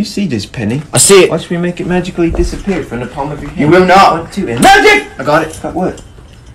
You see this, Penny? I see it. Watch me make it magically disappear from the palm of your hand. You will not. 1, 2, and Magic! I got it. Got what?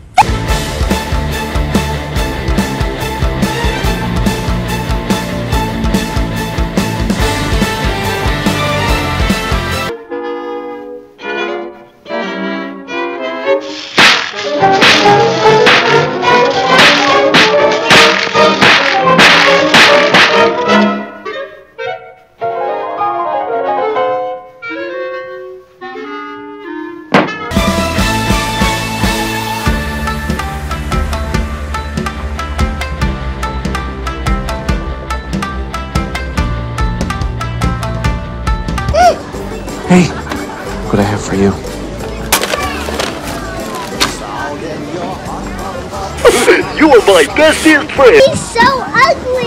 Hey, what I have for you. You are my bestest friend. He's so ugly.